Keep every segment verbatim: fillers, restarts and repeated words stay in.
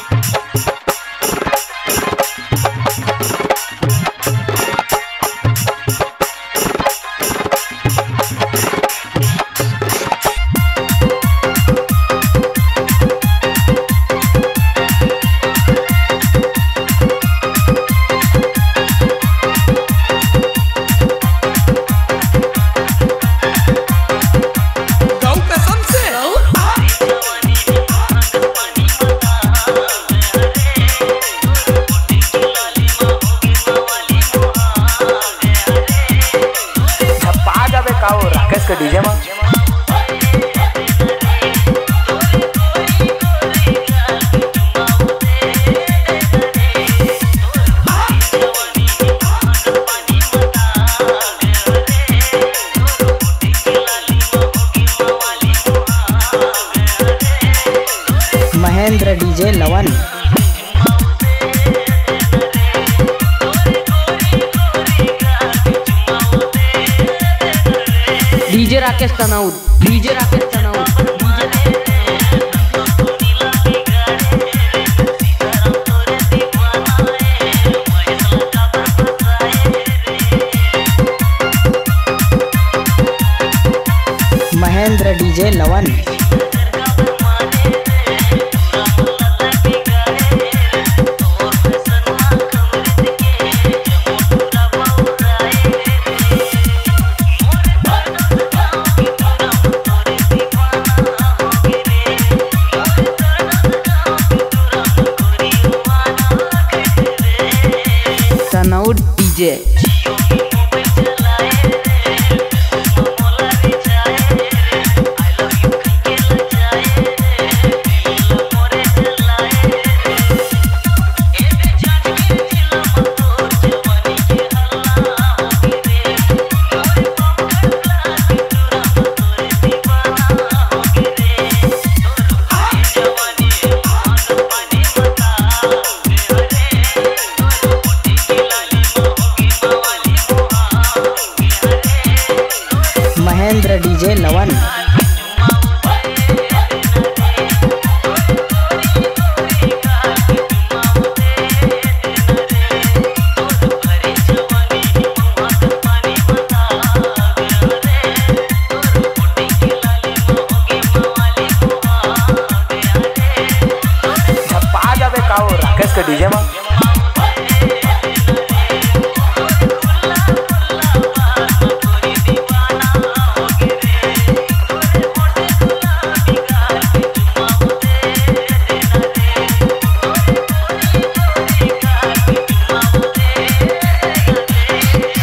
के डीजे में Mahendra DJ Lavan, DJ Rakesh Tanaud, DJ Rakesh Tanaud, Mahendra DJ Lavan, Tanaud DJ, Mahendra DJ Lavan, छप्पा जावे का वो राकेश के डीजे में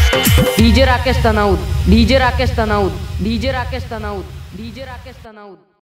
DJ Rakesh Tanaud, DJ Rakesh Tanaud, DJ Rakesh Tanaud, DJ Rakesh तनाउद।